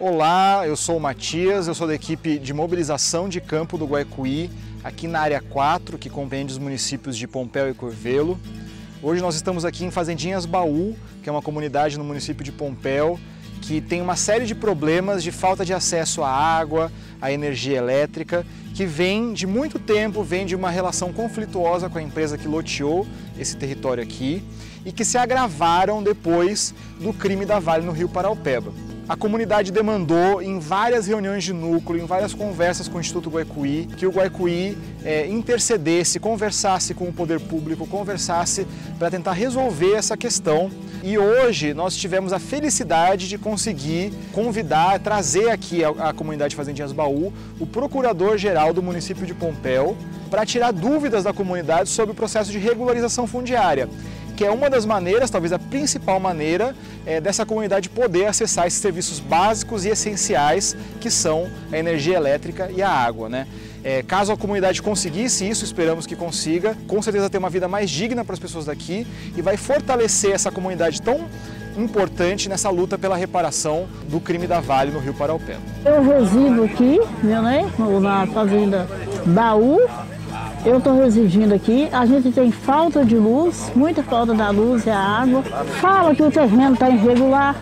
Olá, eu sou o Matias, eu sou da equipe de mobilização de campo do Guaicuí, aqui na área 4, que compreende os municípios de Pompéu e Curvelo. Hoje nós estamos aqui em Fazendinhas Baú, que é uma comunidade no município de Pompéu, que tem uma série de problemas de falta de acesso à água, à energia elétrica, que vem de muito tempo, vem de uma relação conflituosa com a empresa que loteou esse território aqui e que se agravaram depois do crime da Vale no Rio Paraopeba. A comunidade demandou em várias reuniões de núcleo, em várias conversas com o Instituto Guaicuí, que o Guaicuí intercedesse, conversasse com o poder público, conversasse para tentar resolver essa questão. E hoje nós tivemos a felicidade de conseguir convidar, trazer aqui à comunidade Fazendinhas Baú o procurador-geral do município de Pompéu para tirar dúvidas da comunidade sobre o processo de regularização fundiária, que é uma das maneiras, talvez a principal maneira, dessa comunidade poder acessar esses serviços básicos e essenciais que são a energia elétrica e a água, né? Caso a comunidade conseguisse isso, esperamos que consiga, com certeza ter uma vida mais digna para as pessoas daqui e vai fortalecer essa comunidade tão importante nessa luta pela reparação do crime da Vale no Rio Paraopeba. Eu resido aqui, na fazenda Baú. Eu estou residindo aqui, a gente tem falta de luz, muita falta da luz e a água. Fala que o terreno está irregular.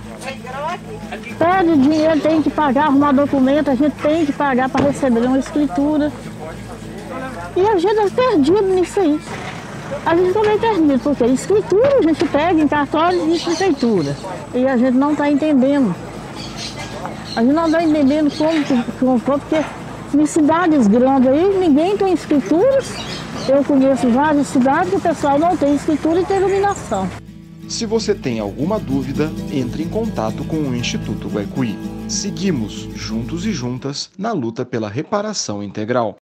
Pede dinheiro, tem que pagar, arrumar documento, a gente tem que pagar para receber uma escritura. E a gente está perdido nisso aí. A gente também perdido, porque escritura a gente pega em cartório de prefeitura. E a gente não está entendendo. A gente não está entendendo como porque em cidades grandes aí, ninguém tem escrituras. Eu conheço várias cidades que o pessoal não tem escritura e tem iluminação. Se você tem alguma dúvida, entre em contato com o Instituto Guaicuí. Seguimos juntos e juntas na luta pela reparação integral.